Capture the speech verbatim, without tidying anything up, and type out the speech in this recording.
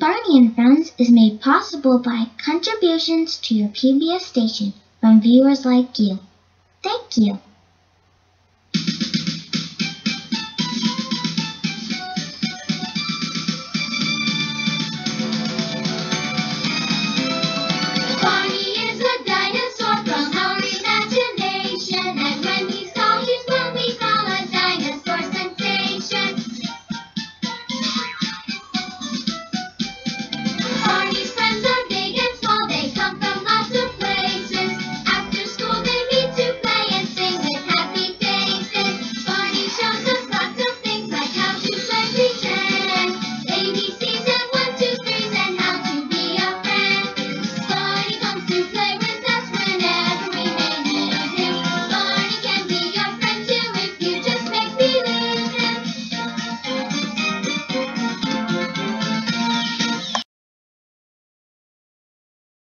Barney and Friends is made possible by contributions to your P B S station from viewers like you. Thank you.